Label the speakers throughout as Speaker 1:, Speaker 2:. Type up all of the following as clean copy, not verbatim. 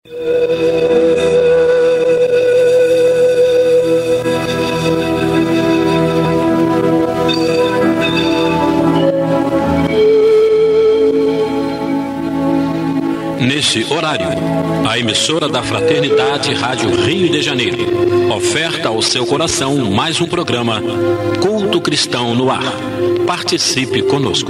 Speaker 1: Nesse horário, a emissora da Fraternidade Rádio Rio de Janeiro oferta ao seu coração mais um programa Culto Cristão no Ar. Participe conosco.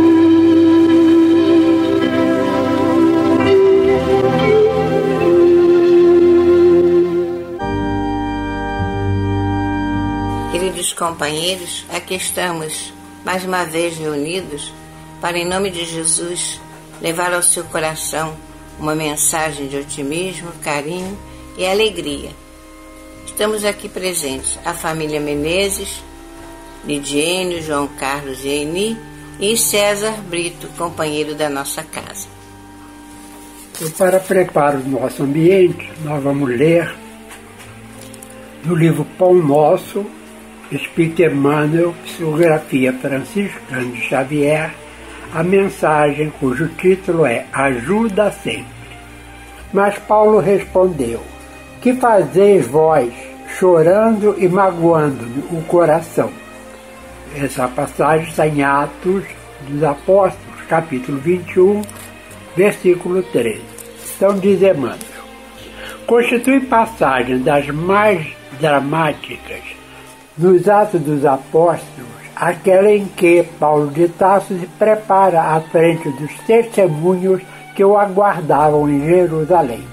Speaker 2: Queridos companheiros, aqui estamos mais uma vez reunidos para, em nome de Jesus, levar ao seu coração uma mensagem de otimismo, carinho e alegria. Estamos aqui presentes a família Menezes, Lidiane, João Carlos e Eni e César Brito, companheiro da nossa casa.
Speaker 3: E para preparar o nosso ambiente, nós vamos ler no livro Pão Nosso, Espírito Emmanuel, Psicografia Franciscana de Xavier, a mensagem cujo título é Ajuda Sempre. Mas Paulo respondeu: Que fazeis vós, chorando e magoando-me o coração? Essa passagem está em Atos dos Apóstolos, capítulo 21, versículo 13. Então diz Emmanuel: constitui passagem das mais dramáticas nos Atos dos Apóstolos aquela em que Paulo de Tarso se prepara à frente dos testemunhos que o aguardavam em Jerusalém.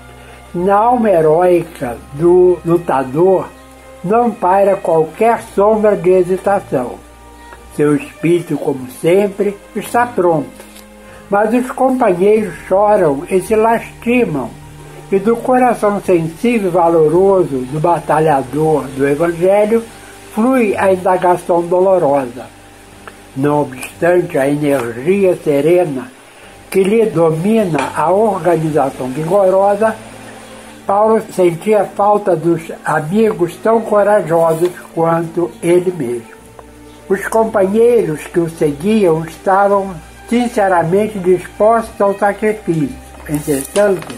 Speaker 3: Na alma heróica do lutador não paira qualquer sombra de hesitação. Seu espírito, como sempre, está pronto. Mas os companheiros choram e se lastimam, e do coração sensível e valoroso do batalhador do Evangelho flui a indagação dolorosa. Não obstante a energia serena que lhe domina a organização vigorosa, Paulo sentia falta dos amigos tão corajosos quanto ele mesmo. Os companheiros que o seguiam estavam sinceramente dispostos ao sacrifício. Entretanto,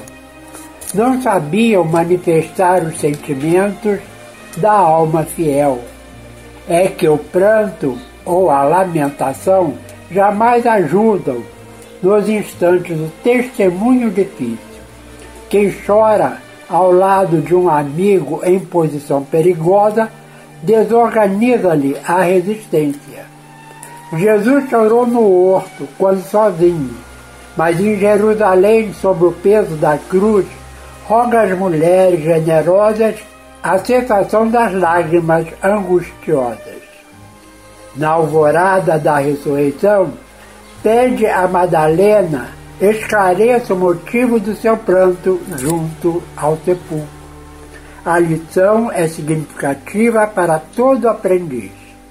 Speaker 3: não sabiam manifestar os sentimentos da alma fiel. É que o pranto ou a lamentação jamais ajudam nos instantes do testemunho difícil. Quem chora ao lado de um amigo em posição perigosa desorganiza-lhe a resistência. Jesus chorou no horto, quando sozinho, mas em Jerusalém, sob o peso da cruz, roga às mulheres generosas a cessação das lágrimas angustiosas. Na alvorada da ressurreição, pede a Madalena esclareça o motivo do seu pranto junto ao sepulcro. A lição é significativa para todo aprendiz.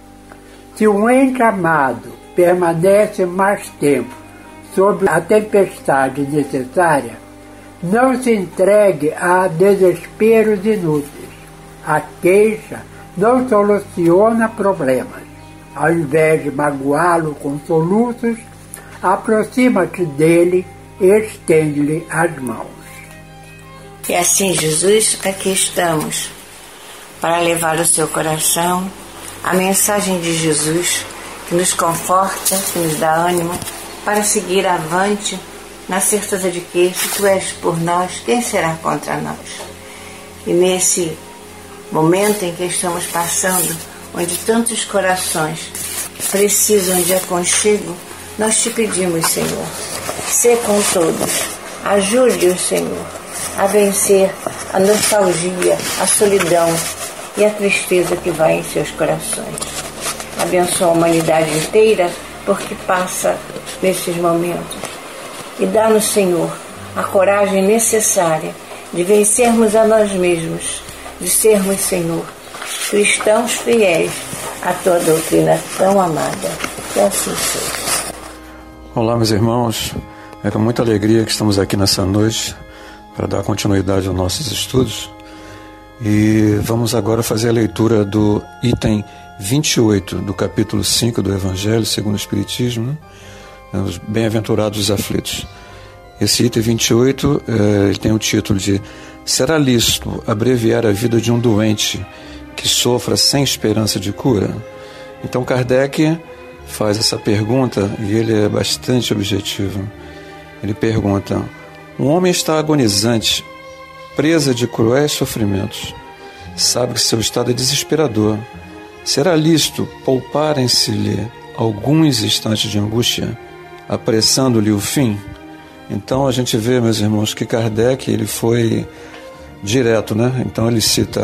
Speaker 3: Se um ente amado permanece mais tempo sob a tempestade necessária, não se entregue a desesperos inúteis. A queixa não soluciona problemas. Ao invés de magoá-lo com soluços, aproxima-te dele e estende-lhe as mãos.
Speaker 2: E assim, Jesus, aqui estamos para levar ao seu coração a mensagem de Jesus que nos conforta, que nos dá ânimo para seguir avante na certeza de que, se tu és por nós, quem será contra nós? E nesse momento em que estamos passando, onde tantos corações precisam de aconchego, nós te pedimos, Senhor, sê com todos, ajude-os, Senhor, a vencer a nostalgia, a solidão e a tristeza que vai em seus corações. Abençoa a humanidade inteira, porque passa nesses momentos. E dá-nos, Senhor, a coragem necessária de vencermos a nós mesmos, de sermos, Senhor, cristãos fiéis à tua doutrina tão amada. Que assim seja.
Speaker 4: Olá, meus irmãos. É com muita alegria que estamos aqui nessa noite para dar continuidade aos nossos estudos. E vamos agora fazer a leitura do item 28 do capítulo 5 do Evangelho segundo o Espiritismo, né? Os bem-aventurados aflitos. Esse item 28 ele tem o título de "Será lícito abreviar a vida de um doente que sofra sem esperança de cura?" Então Kardec faz essa pergunta e ele é bastante objetivo. Ele pergunta: um homem está agonizante, presa de cruéis sofrimentos. Sabe que seu estado é desesperador. Será lícito pouparem-se-lhe alguns instantes de angústia, apressando-lhe o fim? Então a gente vê, meus irmãos, que Kardec ele foi direto, né? Então ele cita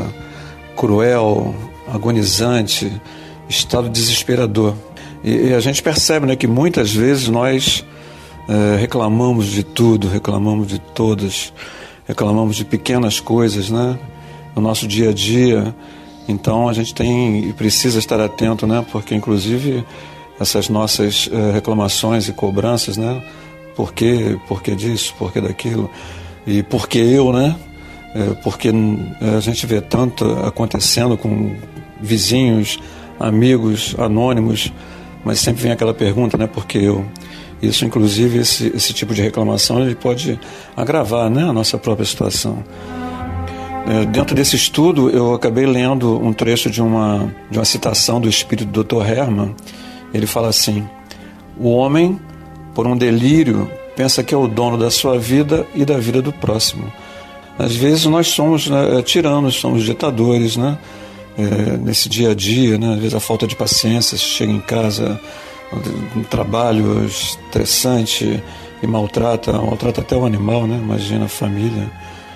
Speaker 4: cruel, agonizante, estado desesperador. E a gente percebe, né, que muitas vezes nós reclamamos de tudo, reclamamos de todas, reclamamos de pequenas coisas, né, no nosso dia a dia. Então a gente tem e precisa estar atento, né, porque inclusive essas nossas reclamações e cobranças, né, por que disso, por que daquilo, e por que eu, né, porque a gente vê tanto acontecendo com vizinhos, amigos, anônimos, mas sempre vem aquela pergunta, né, por que eu? Isso, inclusive, esse tipo de reclamação, ele pode agravar, né, a nossa própria situação. Dentro desse estudo, eu acabei lendo um trecho de uma citação do espírito do Dr. Hermann. Ele fala assim: o homem, por um delírio, pensa que é o dono da sua vida e da vida do próximo. Às vezes nós somos, né, tiranos, somos ditadores, né, nesse dia a dia, né, às vezes a falta de paciência, chega em casa, um trabalho estressante e maltrata até o animal, né? Imagina a família.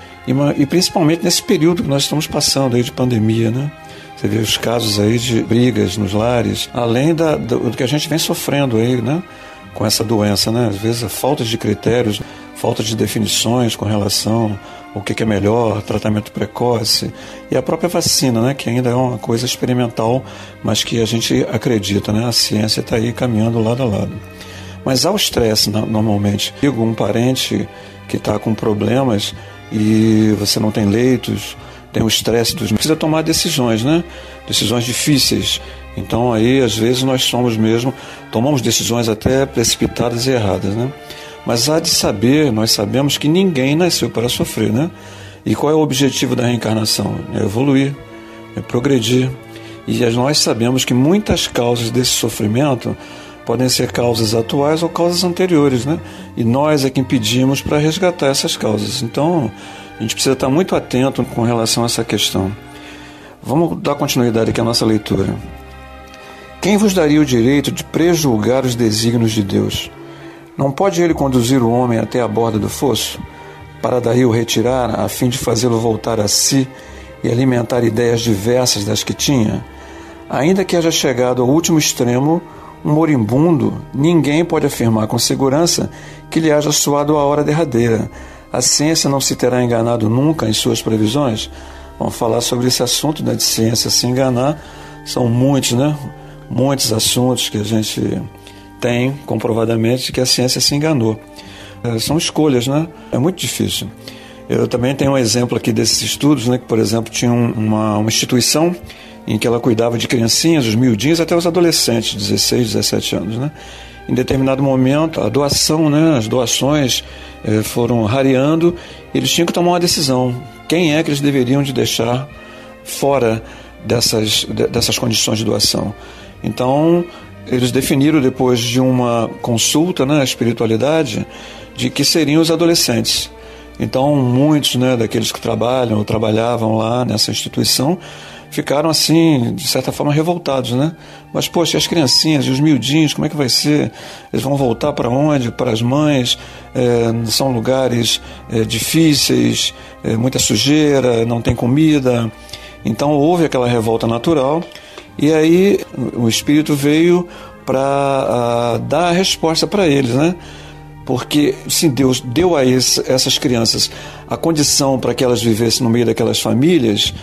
Speaker 4: E principalmente nesse período que nós estamos passando aí de pandemia, né? Você vê os casos aí de brigas nos lares, além do que a gente vem sofrendo aí, né? Com essa doença, né? Às vezes a falta de critérios, falta de definições com relação ao que é melhor, tratamento precoce, e a própria vacina, né, que ainda é uma coisa experimental, mas que a gente acredita, né, a ciência está aí caminhando lado a lado. Mas há o estresse, normalmente. Digo, um parente que está com problemas e você não tem leitos, tem o estresse dos... Precisa tomar decisões, né, decisões difíceis. Então aí, às vezes, tomamos decisões até precipitadas e erradas, né? Mas há de saber, nós sabemos que ninguém nasceu para sofrer, né? E qual é o objetivo da reencarnação? É evoluir, é progredir. E nós sabemos que muitas causas desse sofrimento podem ser causas atuais ou causas anteriores, né? E nós é que impedimos para resgatar essas causas. Então, a gente precisa estar muito atento com relação a essa questão. Vamos dar continuidade aqui à nossa leitura. Quem vos daria o direito de prejulgar os desígnios de Deus? Não pode ele conduzir o homem até a borda do fosso, para daí o retirar, a fim de fazê-lo voltar a si e alimentar ideias diversas das que tinha? Ainda que haja chegado ao último extremo, um moribundo, ninguém pode afirmar com segurança que lhe haja soado a hora derradeira. A ciência não se terá enganado nunca em suas previsões? Vamos falar sobre esse assunto, né, de ciência se enganar. São muitos, né? Muitos assuntos que a gente tem comprovadamente que a ciência se enganou. São escolhas, né? É muito difícil. Eu também tenho um exemplo aqui desses estudos, né? Que, por exemplo, tinha uma instituição em que ela cuidava de criancinhas, os miudinhos, até os adolescentes, 16, 17 anos, né? Em determinado momento, a doação, né? As doações foram rareando, eles tinham que tomar uma decisão. Quem é que eles deveriam de deixar fora dessas condições de doação? Então, eles definiram, depois de uma consulta, né, à espiritualidade, de que seriam os adolescentes. Então, muitos, né, daqueles que trabalham ou trabalhavam lá nessa instituição ficaram, assim, de certa forma, revoltados, né? Mas, poxa, as criancinhas e os miudinhos, como é que vai ser? Eles vão voltar para onde? Para as mães? São lugares difíceis, muita sujeira, não tem comida. Então, houve aquela revolta natural. E aí o Espírito veio para dar a resposta para eles, né? Porque se Deus deu a essas crianças a condição para que elas vivessem no meio daquelas famílias,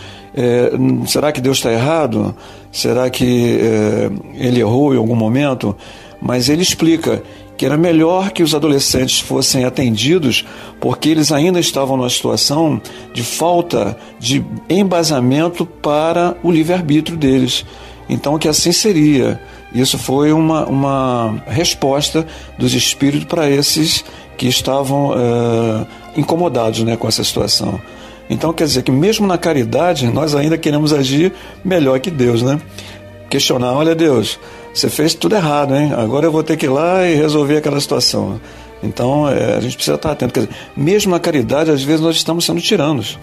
Speaker 4: será que Deus está errado? Será que ele errou em algum momento? Mas ele explica que era melhor que os adolescentes fossem atendidos, porque eles ainda estavam numa situação de falta de embasamento para o livre-arbítrio deles. Então, que assim seria. Isso foi uma resposta dos espíritos para esses que estavam incomodados, né, com essa situação. Então quer dizer que mesmo na caridade nós ainda queremos agir melhor que Deus, né? Questionar, olha Deus, você fez tudo errado, hein? Agora eu vou ter que ir lá e resolver aquela situação. Então a gente precisa estar atento. Quer dizer, mesmo na caridade, às vezes nós estamos sendo tiranos.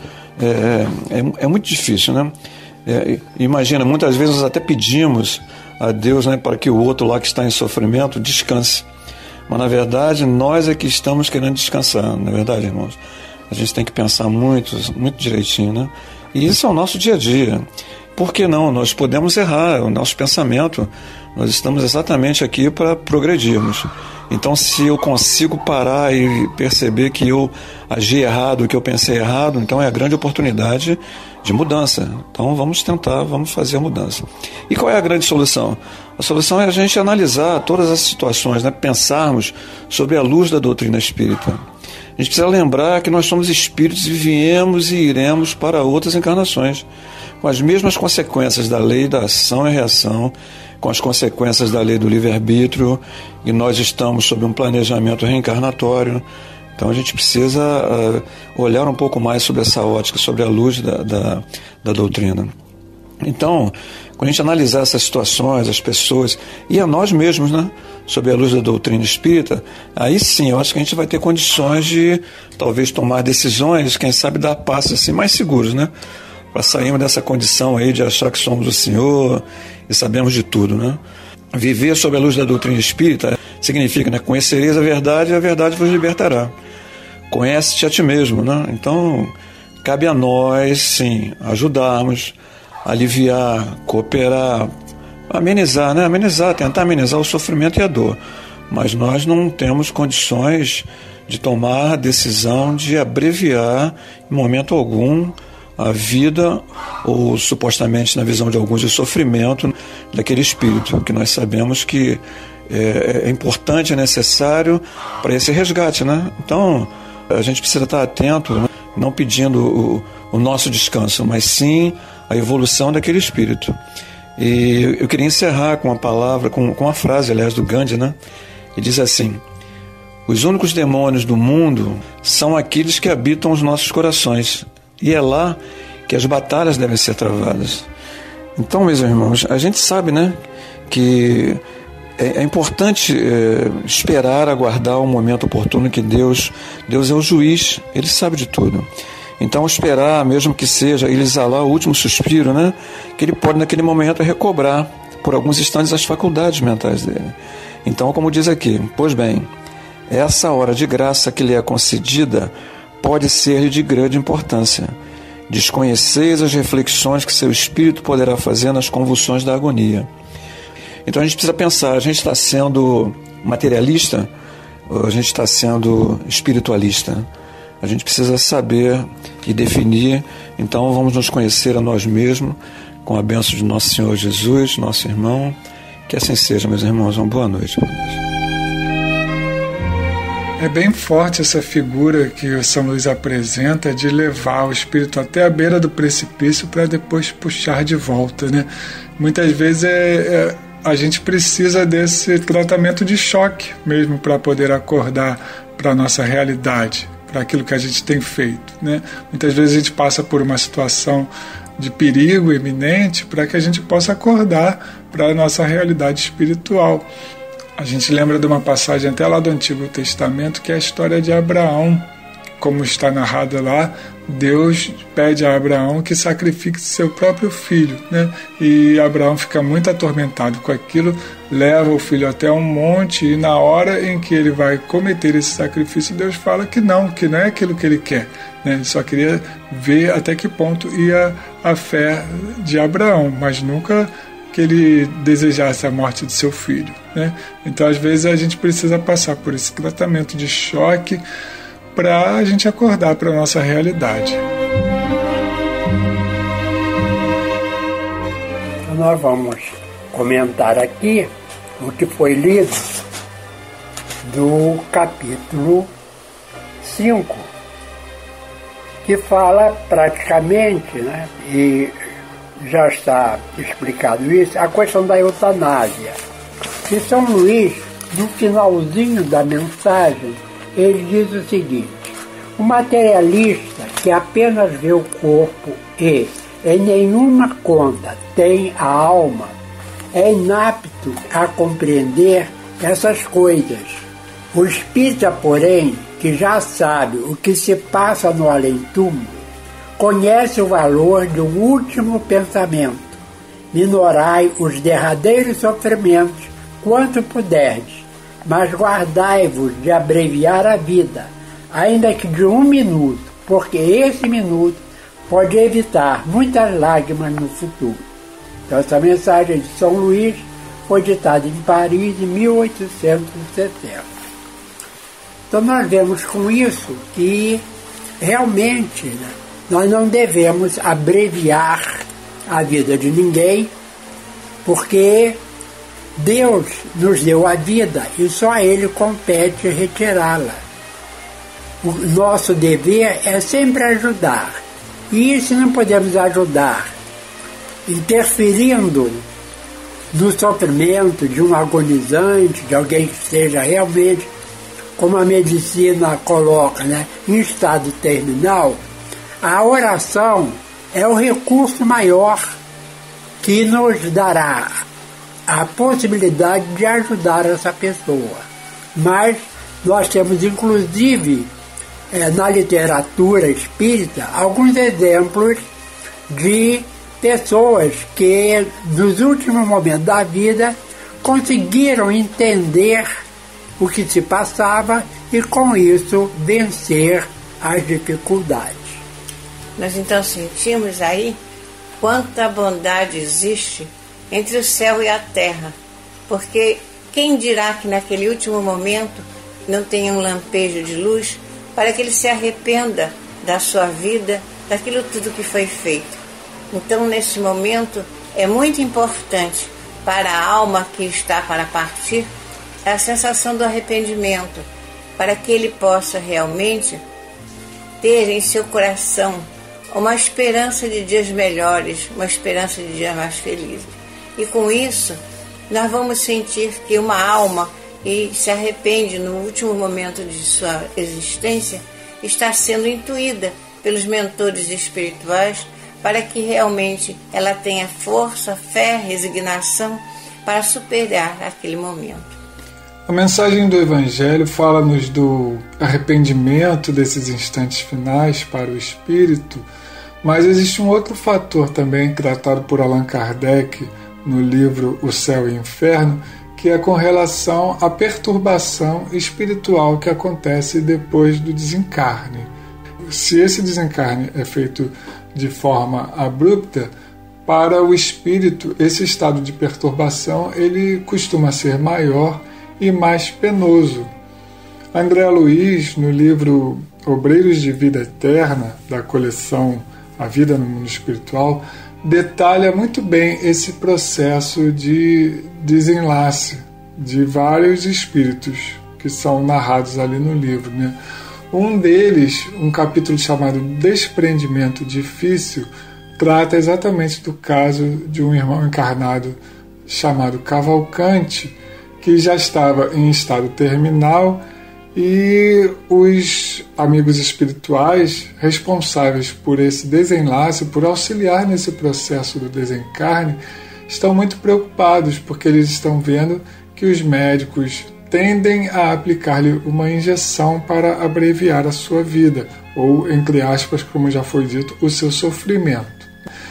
Speaker 4: É muito difícil, né? Imagina, muitas vezes nós até pedimos a Deus, né, para que o outro lá que está em sofrimento descanse. Mas na verdade nós é que estamos querendo descansar, não é verdade, irmãos? A gente tem que pensar muito direitinho, né? E isso é o nosso dia a dia. Por que não? Nós podemos errar, o nosso pensamento, nós estamos exatamente aqui para progredirmos. Então, se eu consigo parar e perceber que eu agi errado, que eu pensei errado, então é a grande oportunidade de mudança. Então, vamos tentar, vamos fazer a mudança. E qual é a grande solução? A solução é a gente analisar todas as situações, né? Pensarmos sobre a luz da doutrina espírita. A gente precisa lembrar que nós somos espíritos e viemos e iremos para outras encarnações, com as mesmas consequências da lei da ação e reação, com as consequências da lei do livre-arbítrio, e nós estamos sob um planejamento reencarnatório. Então a gente precisa olhar um pouco mais sobre essa ótica, sobre a luz da doutrina. Então, quando a gente analisar essas situações, as pessoas, e a nós mesmos, né, sob a luz da doutrina espírita, aí sim, eu acho que a gente vai ter condições de talvez tomar decisões, quem sabe dar passos assim, mais seguros, né, para sairmos dessa condição aí de achar que somos o Senhor e sabemos de tudo, né. Viver sob a luz da doutrina espírita significa, né, conhecereis a verdade e a verdade vos libertará. Conhece-te a ti mesmo, né. Então, cabe a nós, sim, ajudarmos, aliviar, cooperar, amenizar, né? Tentar amenizar o sofrimento e a dor. Mas nós não temos condições de tomar a decisão de abreviar, em momento algum, a vida, ou supostamente, na visão de alguns, o sofrimento daquele espírito, que nós sabemos que é importante, é necessário para esse resgate, né? Então, a gente precisa estar atento, né? Não pedindo o nosso descanso, mas sim a evolução daquele espírito. E eu queria encerrar com uma palavra, com uma frase, aliás, do Gandhi, né? Que diz assim: os únicos demônios do mundo são aqueles que habitam os nossos corações, e é lá que as batalhas devem ser travadas. Então, meus irmãos, a gente sabe, né, que é importante esperar, aguardar o momento oportuno, que Deus é o juiz, Ele sabe de tudo. Então, esperar, mesmo que seja ele exalar o último suspiro, né, que ele pode naquele momento recobrar por alguns instantes as faculdades mentais dele. Então, como diz aqui, pois bem, essa hora de graça que lhe é concedida pode ser de grande importância. Desconheceis as reflexões que seu espírito poderá fazer nas convulsões da agonia. Então a gente precisa pensar, a gente está sendo materialista ou a gente está sendo espiritualista? A gente precisa saber e definir. Então vamos nos conhecer a nós mesmos com a bênção de nosso Senhor Jesus, nosso irmão. Que assim seja, meus irmãos. Uma boa noite para nós.
Speaker 5: É bem forte essa figura que o São Luís apresenta de levar o espírito até a beira do precipício para depois puxar de volta, né? Muitas vezes a gente precisa desse tratamento de choque mesmo para poder acordar para a nossa realidade, para aquilo que a gente tem feito, né? Muitas vezes a gente passa por uma situação de perigo iminente para que a gente possa acordar para a nossa realidade espiritual. A gente lembra de uma passagem até lá do Antigo Testamento, que é a história de Abraão. Como está narrado lá, Deus pede a Abraão que sacrifique seu próprio filho, né? E Abraão fica muito atormentado com aquilo, leva o filho até um monte e na hora em que ele vai cometer esse sacrifício, Deus fala que não é aquilo que ele quer, né? Ele só queria ver até que ponto ia a fé de Abraão, mas nunca que ele desejasse a morte de seu filho, né? Então, às vezes, a gente precisa passar por esse tratamento de choque para a gente acordar para a nossa realidade.
Speaker 3: Nós vamos comentar aqui o que foi lido do capítulo 5, que fala praticamente, né, e já está explicado isso, a questão da eutanásia. E São Luís, no finalzinho da mensagem, ele diz o seguinte: o materialista que apenas vê o corpo e em nenhuma conta tem a alma, é inapto a compreender essas coisas. O espírita, porém, que já sabe o que se passa no além-túmulo, conhece o valor de um último pensamento: minorai os derradeiros sofrimentos quanto puderdes, mas guardai-vos de abreviar a vida, ainda que de 1 minuto, porque esse minuto pode evitar muitas lágrimas no futuro. Então, essa mensagem de São Luís foi ditada em Paris em 1870. Então, nós vemos com isso que realmente, né, nós não devemos abreviar a vida de ninguém, porque Deus nos deu a vida e só a Ele compete retirá-la. O nosso dever é sempre ajudar. E se não podemos ajudar interferindo no sofrimento de um agonizante, de alguém que esteja realmente, como a medicina coloca, né, em estado terminal, a oração é o recurso maior que nos dará a possibilidade de ajudar essa pessoa. Mas nós temos, inclusive, na literatura espírita, alguns exemplos de pessoas que, nos últimos momentos da vida, conseguiram entender o que se passava e, com isso, vencer as dificuldades.
Speaker 2: Nós então sentimos aí quanta bondade existe entre o céu e a terra, porque quem dirá que naquele último momento não tenha um lampejo de luz para que ele se arrependa da sua vida, daquilo tudo que foi feito. Então, nesse momento, é muito importante para a alma que está para partir a sensação do arrependimento, para que ele possa realmente ter em seu coração uma esperança de dias melhores, uma esperança de dias mais felizes. E com isso, nós vamos sentir que uma alma que se arrepende no último momento de sua existência está sendo intuída pelos mentores espirituais para que realmente ela tenha força, fé, resignação para superar aquele momento.
Speaker 5: A mensagem do Evangelho fala-nos do arrependimento desses instantes finais para o espírito, mas existe um outro fator também tratado por Allan Kardec no livro O Céu e o Inferno, que é com relação à perturbação espiritual que acontece depois do desencarne. Se esse desencarne é feito de forma abrupta, para o espírito, esse estado de perturbação ele costuma ser maior e mais penoso. André Luiz, no livro Obreiros de Vida Eterna, da coleção A Vida no Mundo Espiritual, detalha muito bem esse processo de desenlace de vários espíritos que são narrados ali no livro, né? Um deles, um capítulo chamado Desprendimento Difícil, trata exatamente do caso de um irmão encarnado chamado Cavalcante, que já estava em estado terminal, e os amigos espirituais responsáveis por esse desenlace, por auxiliar nesse processo do desencarne, estão muito preocupados, porque eles estão vendo que os médicos tendem a aplicar-lhe uma injeção para abreviar a sua vida, ou, entre aspas, como já foi dito, o seu sofrimento.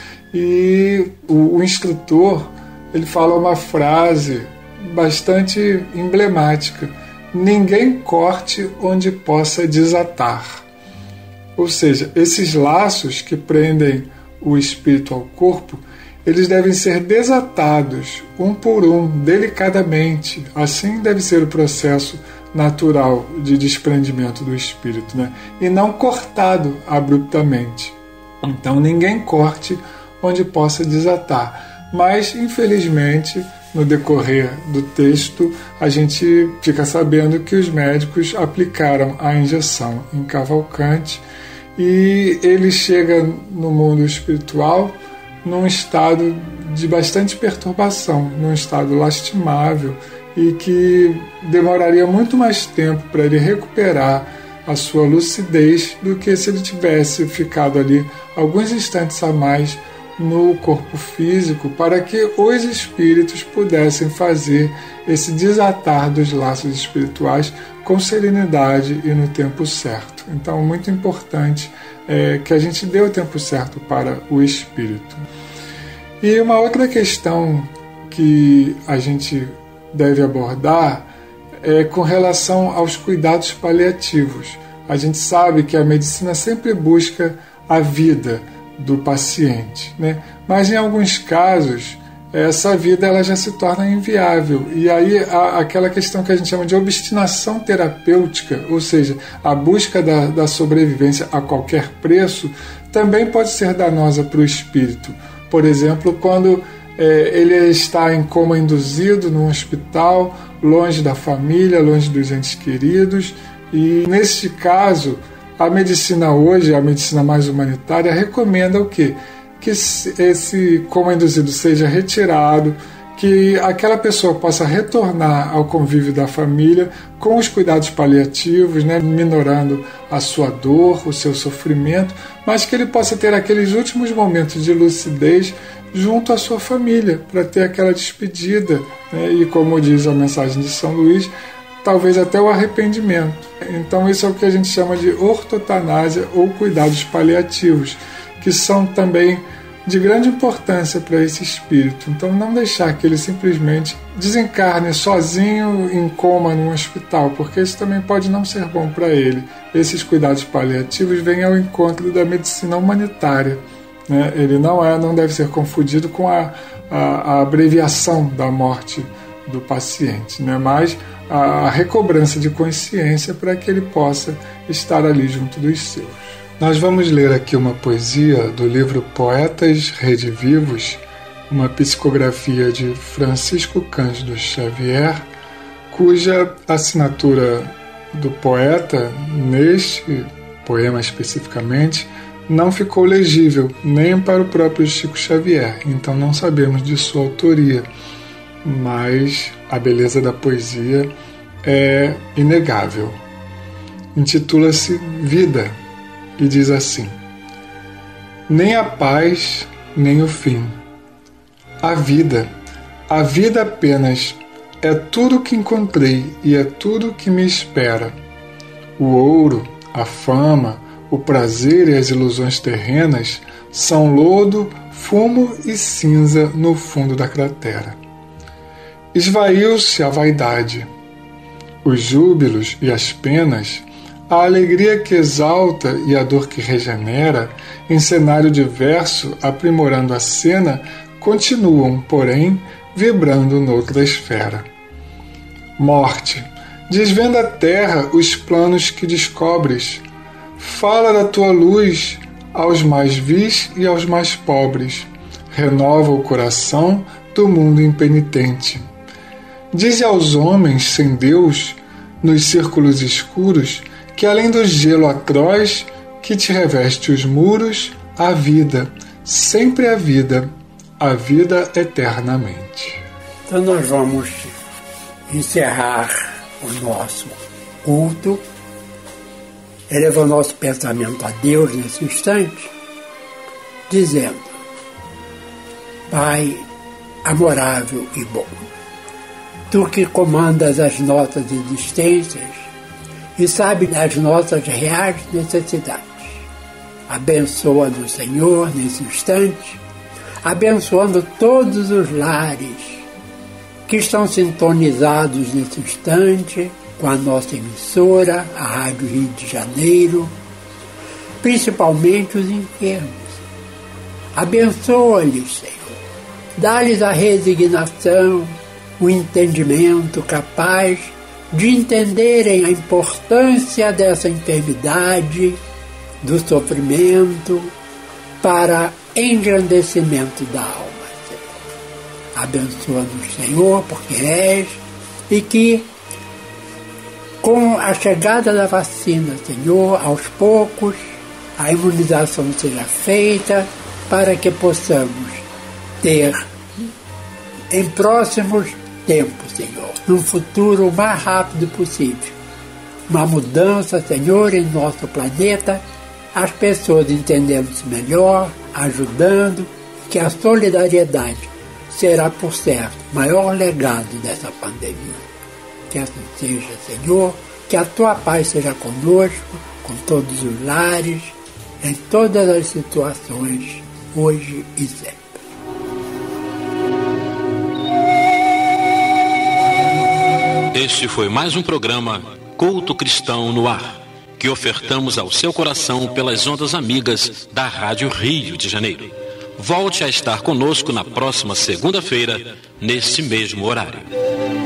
Speaker 5: E o instrutor ele fala uma frase bastante emblemática: ninguém corte onde possa desatar. Ou seja, esses laços que prendem o espírito ao corpo, eles devem ser desatados um por um, delicadamente. Assim deve ser o processo natural de desprendimento do espírito, né? E não cortado abruptamente. Então ninguém corte onde possa desatar. Mas, infelizmente, no decorrer do texto, a gente fica sabendo que os médicos aplicaram a injeção em Cavalcante e ele chega no mundo espiritual num estado de bastante perturbação, num estado lastimável e que demoraria muito mais tempo para ele recuperar a sua lucidez do que se ele tivesse ficado ali alguns instantes a mais no corpo físico, para que os espíritos pudessem fazer esse desatar dos laços espirituais com serenidade e no tempo certo. Então, muito importante que a gente dê o tempo certo para o espírito. E uma outra questão que a gente deve abordar é com relação aos cuidados paliativos. A gente sabe que a medicina sempre busca a vida do paciente, né? Mas em alguns casos essa vida ela já se torna inviável, e aí aquela questão que a gente chama de obstinação terapêutica, ou seja, a busca da sobrevivência a qualquer preço, também pode ser danosa para o espírito. Por exemplo, quando ele está em coma induzido num hospital, longe da família, longe dos entes queridos, e neste caso a medicina hoje, a medicina mais humanitária, recomenda o quê? Que esse coma induzido seja retirado, que aquela pessoa possa retornar ao convívio da família com os cuidados paliativos, né, minorando a sua dor, o seu sofrimento, mas que ele possa ter aqueles últimos momentos de lucidez junto à sua família, para ter aquela despedida, né, e como diz a mensagem de São Luís, talvez até o arrependimento. Então isso é o que a gente chama de ortotanásia ou cuidados paliativos, que são também de grande importância para esse espírito. Então não deixar que ele simplesmente desencarne sozinho em coma num hospital, porque isso também pode não ser bom para ele. Esses cuidados paliativos vêm ao encontro da medicina humanitária, né? Ele não deve ser confundido com a abreviação da morte do paciente, né? Mas a recobrança de consciência para que ele possa estar ali junto dos seus. Nós vamos ler aqui uma poesia do livro Poetas Redivivos, uma psicografia de Francisco Cândido Xavier, cuja assinatura do poeta, neste poema especificamente, não ficou legível nem para o próprio Chico Xavier, então não sabemos de sua autoria, mas a beleza da poesia é inegável. Intitula-se Vida e diz assim: nem a paz, nem o fim. A vida apenas é tudo que encontrei e é tudo que me espera. O ouro, a fama, o prazer e as ilusões terrenas são lodo, fumo e cinza no fundo da cratera. Esvaiu-se a vaidade, os júbilos e as penas, a alegria que exalta e a dor que regenera, em cenário diverso, aprimorando a cena, continuam, porém, vibrando noutra esfera. Morte, desvenda a terra os planos que descobres, fala da tua luz aos mais vis e aos mais pobres, renova o coração do mundo impenitente. Dize aos homens sem Deus, nos círculos escuros, que além do gelo atroz que te reveste os muros, a vida, sempre a vida eternamente.
Speaker 3: Então nós vamos encerrar o nosso culto, elevando nosso pensamento a Deus nesse instante, dizendo: Pai amorável e bom, Tu que comandas as nossas existências e sabe das nossas reais necessidades, abençoa-nos, Senhor, nesse instante, abençoando todos os lares que estão sintonizados nesse instante com a nossa emissora, a Rádio Rio de Janeiro, principalmente os enfermos. Abençoa-lhes, Senhor. Dá-lhes a resignação, o entendimento capaz de entenderem a importância dessa enfermidade, do sofrimento, para engrandecimento da alma, Senhor. Abençoa-nos, Senhor, porque és, e que com a chegada da vacina, Senhor, aos poucos, a imunização seja feita para que possamos ter em próximos tempo, Senhor, num futuro o mais rápido possível. Uma mudança, Senhor, em nosso planeta, as pessoas entendendo-se melhor, ajudando, que a solidariedade será, por certo, o maior legado dessa pandemia. Que assim seja, Senhor, que a Tua paz seja conosco, com todos os lares, em todas as situações, hoje e sempre.
Speaker 1: Este foi mais um programa Culto Cristão no Ar, que ofertamos ao seu coração pelas ondas amigas da Rádio Rio de Janeiro. Volte a estar conosco na próxima segunda-feira, nesse mesmo horário.